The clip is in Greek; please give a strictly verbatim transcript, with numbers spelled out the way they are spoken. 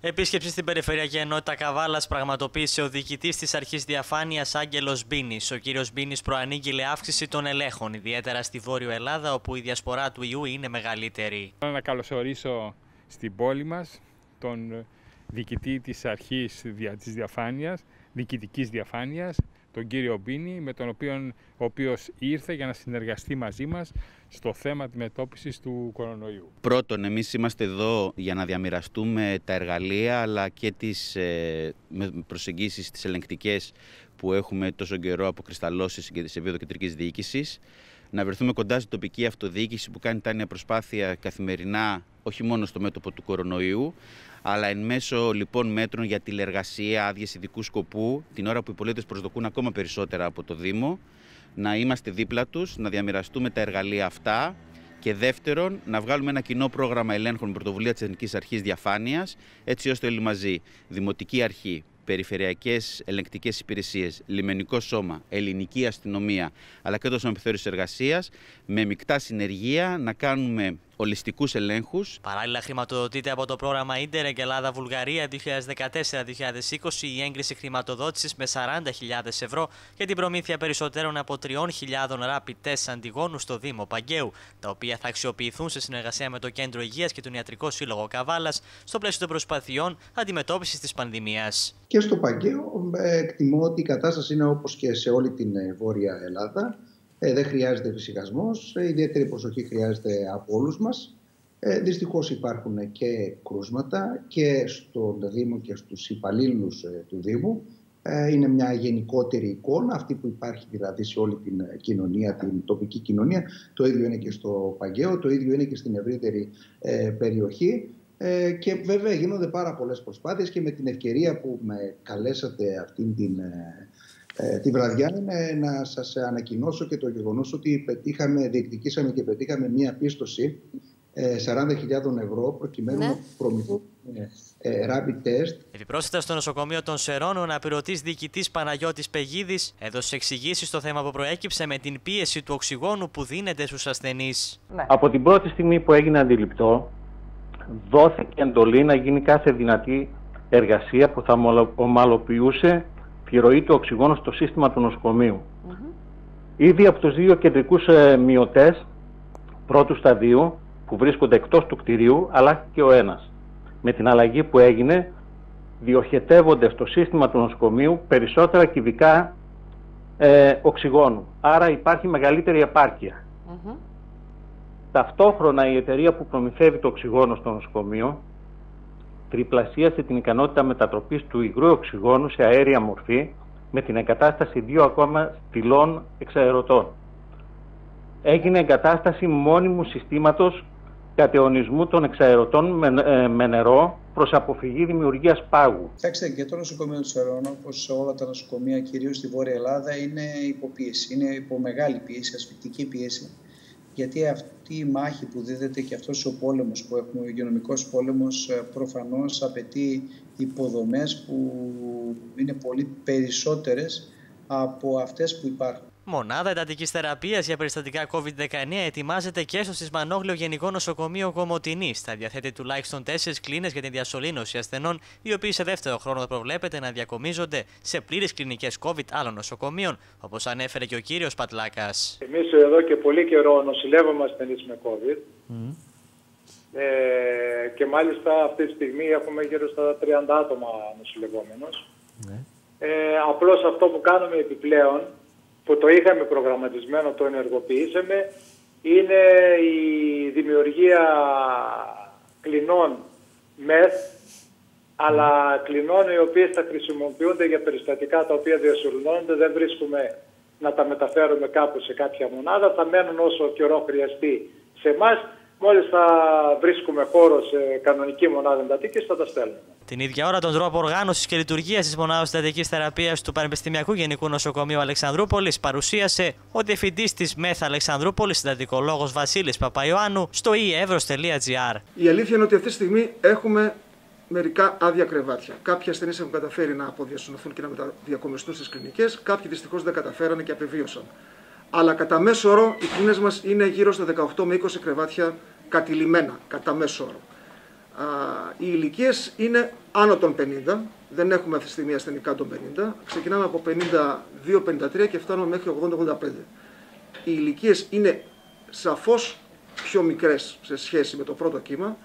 Επίσκεψη στην Περιφερειακή Ενότητα Καβάλας πραγματοποίησε ο διοικητής της Αρχής Διαφάνειας Άγγελος Μπίνης. Ο κύριος Μπίνης προανήγγειλε αύξηση των ελέγχων, ιδιαίτερα στη Βόρειο Ελλάδα, όπου η διασπορά του ιού είναι μεγαλύτερη. Θέλω να καλωσορίσω στην πόλη μας τον διοικητή της Αρχής της Διαφάνειας, διοικητικής διαφάνειας, τον κύριο Μπίνη, με τον οποίο, ο οποίος ήρθε για να συνεργαστεί μαζί μας στο θέμα αντιμετώπισης του κορονοϊού. Πρώτον, εμείς είμαστε εδώ για να διαμοιραστούμε τα εργαλεία αλλά και τις ε, προσεγγίσεις τις ελεγκτικές που έχουμε τόσο καιρό αποκρισταλώσει σε επίπεδο κεντρικής διοίκησης. Να βρεθούμε κοντά στην τοπική αυτοδιοίκηση που κάνει τάνοια προσπάθεια καθημερινά, όχι μόνο στο μέτωπο του κορονοϊού, αλλά εν μέσω λοιπόν μέτρων για τηλεργασία, άδειες ειδικού σκοπού, την ώρα που οι πολίτες προσδοκούν ακόμα περισσότερα από το Δήμο, να είμαστε δίπλα τους, να διαμοιραστούμε τα εργαλεία αυτά και δεύτερον, να βγάλουμε ένα κοινό πρόγραμμα ελέγχων με πρωτοβουλία της Εθνικής Αρχής Διαφάνειας, έτσι ώστε όλοι μαζί, Δημοτική Αρχή, Περιφερειακές ελεγκτικές υπηρεσίες, Λιμενικό Σώμα, Ελληνική Αστυνομία, αλλά και το Σώμα Επιθεώρησης Εργασίας, με μεικτά συνεργεία να κάνουμε ολιστικούς ελέγχους. Παράλληλα, χρηματοδοτείται από το πρόγραμμα Ίντερεγ Ελλάδα-Βουλγαρία δύο χιλιάδες δεκατέσσερα δύο χιλιάδες είκοσι η έγκριση χρηματοδότησης με σαράντα χιλιάδες ευρώ για την προμήθεια περισσότερων από τριών χιλιάδων rapid test αντιγόνου στο Δήμο Παγκαίου, τα οποία θα αξιοποιηθούν σε συνεργασία με το Κέντρο Υγείας και τον Ιατρικό Σύλλογο Καβάλας στο πλαίσιο των προσπαθειών αντιμετώπισης της πανδημίας. Και στο Παγκαίο εκτιμώ ότι η κατάσταση είναι όπως και σε όλη την Βόρεια Ελλάδα. Ε, δεν χρειάζεται εφησυχασμός, ε, ιδιαίτερη προσοχή χρειάζεται από όλους μας. Ε, δυστυχώς υπάρχουν και κρούσματα και στον Δήμο και στους υπαλλήλους ε, του Δήμου. Ε, είναι μια γενικότερη εικόνα, αυτή που υπάρχει δηλαδή σε όλη την κοινωνία, την τοπική κοινωνία. Το ίδιο είναι και στο Παγκαίο, το ίδιο είναι και στην ευρύτερη ε, περιοχή. Ε, και βέβαια γίνονται πάρα πολλές προσπάθειες και με την ευκαιρία που με καλέσατε αυτήν την... Ε, Ε, τη βραδιά είναι να σας ανακοινώσω και το γεγονός ότι πετύχαμε, διεκδικήσαμε και πετύχαμε μία πίστοση ε, σαράντα χιλιάδες ευρώ προκειμένου ναι. να προμηθούμε ε, rapid test. Επιπρόσθετα, στο νοσοκομείο των Σερών, ο αναπληρωτής διοικητής Παναγιώτης Πεγίδης έδωσε εξηγήσεις στο θέμα που προέκυψε με την πίεση του οξυγόνου που δίνεται στους ασθενείς. Ναι. Από την πρώτη στιγμή που έγινε αντιληπτό, δόθηκε εντολή να γίνει κάθε δυνατή εργασία που θα ομαλοποιούσε τη ροή του οξυγόνου στο σύστημα του νοσοκομείου. Mm-hmm. Ήδη από τους δύο κεντρικούς ε, μειωτές πρώτου σταδίου που βρίσκονται εκτός του κτηρίου, αλλά και ο ένας. Με την αλλαγή που έγινε, διοχετεύονται στο σύστημα του νοσοκομείου περισσότερα κυβικά ε, οξυγόνου. Άρα υπάρχει μεγαλύτερη επάρκεια. Mm-hmm. Ταυτόχρονα η εταιρεία που προμηθεύει το οξυγόνο στο νοσοκομείο τριπλασίασε την ικανότητα μετατροπής του υγρού οξυγόνου σε αέρια μορφή με την εγκατάσταση δύο ακόμα στυλών εξαερωτών. Έγινε εγκατάσταση μόνιμου συστήματος κατεωνισμού των εξαερωτών με, ε, με νερό προς αποφυγή δημιουργίας πάγου. Κοιτάξτε, και το νοσοκομείο του Σερών, όπως όλα τα νοσοκομεία κυρίως στη Βόρεια Ελλάδα, είναι υποπίεση. Είναι υπό μεγάλη πίεση, ασφυκτική πίεση. Γιατί αυτή η μάχη που δίδεται και αυτός ο πόλεμος που έχουμε, ο υγειονομικός πόλεμος, προφανώς απαιτεί υποδομές που είναι πολύ περισσότερες από αυτές που υπάρχουν. Μονάδα εντατικής θεραπείας για περιστατικά κόβιντ δεκαεννιά ετοιμάζεται και στο Σισμανόγλιο Γενικό Νοσοκομείο Κομοτηνής. Θα διαθέτει τουλάχιστον τέσσερις κλίνες για την διασωλήνωση ασθενών, οι οποίοι σε δεύτερο χρόνο θα προβλέπεται να διακομίζονται σε πλήρες κλινικές COVID άλλων νοσοκομείων, όπως ανέφερε και ο κύριος Πατλάκας. Εμείς εδώ και πολύ καιρό νοσηλεύουμε ασθενείς με COVID. Mm. Ε, και μάλιστα αυτή τη στιγμή έχουμε γύρω στα τριάντα άτομα νοσηλευόμενος. Mm. Ε, απλώς αυτό που κάνουμε επιπλέον, που το είχαμε προγραμματισμένο, το ενεργοποιήσαμε, είναι η δημιουργία κλινών μεθ, αλλά κλινών οι οποίες θα χρησιμοποιούνται για περιστατικά τα οποία διασωληνώνονται. Δεν βρίσκουμε να τα μεταφέρουμε κάπου σε κάποια μονάδα, θα μένουν όσο καιρό χρειαστεί σε εμάς. Μόλις θα βρίσκουμε χώρο σε κανονική μονάδα εντατικής, θα τα στέλνουμε. Την ίδια ώρα, τον τρόπο οργάνωσης και λειτουργίας της μονάδας εντατικής θεραπείας του Πανεπιστημιακού Γενικού Νοσοκομείου Αλεξανδρούπολης παρουσίασε ο διευθυντής της ΜΕΘ Αλεξανδρούπολης, συντατικολόγος Βασίλης Παπαϊωάννου, στο ι εβρος τελεία τζι άρ. Η αλήθεια είναι ότι αυτή τη στιγμή έχουμε μερικά άδεια κρεβάτια. Κάποιοι ασθενείς έχουν καταφέρει να αποδιασωληνωθούν και να μεταδιακομιστούν στις κλινικές, κάποιοι δυστυχώς δεν καταφέρανε και απεβίωσαν. Αλλά κατά μέσο όρο οι κλίνες μας είναι γύρω στα δεκαοκτώ με είκοσι κρεβάτια κατηλημένα, κατά μέσο όρο. Οι ηλικίες είναι άνω των πενήντα, δεν έχουμε αυτή τη στιγμή ασθενικά των πενήντα, ξεκινάμε από πενήντα δύο πενήντα τρία και φτάνουμε μέχρι ογδόντα ογδόντα πέντε. Οι ηλικίες είναι σαφώς πιο μικρές σε σχέση με το πρώτο κύμα,